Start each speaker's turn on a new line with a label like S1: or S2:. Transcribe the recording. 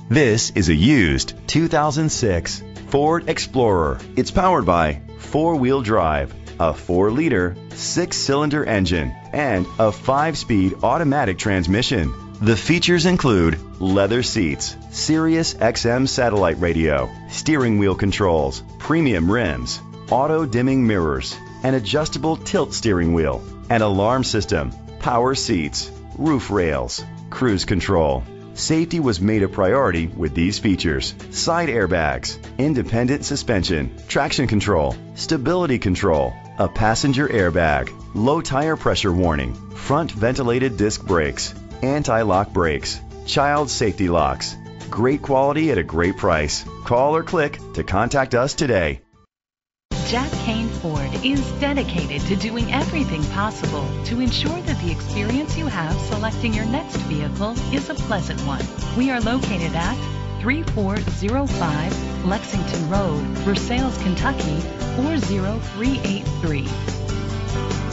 S1: This is a used 2006 Ford Explorer. It's powered by four-wheel drive, a 4-liter, 6-cylinder engine, and a 5-speed automatic transmission. The features include leather seats, Sirius XM satellite radio, steering wheel controls, premium rims, auto-dimming mirrors, an adjustable tilt steering wheel, an alarm system, power seats, roof rails, cruise control. Safety was made a priority with these features: side airbags, independent suspension, traction control, stability control, a passenger airbag, low tire pressure warning, front ventilated disc brakes, anti-lock brakes, child safety locks. Great quality at a great price. Call or click to contact us today.
S2: Jack Kane Ford is dedicated to doing everything possible to ensure that the experience you have selecting your next vehicle is a pleasant one. We are located at 3405 Lexington Road, Versailles, Kentucky 40383.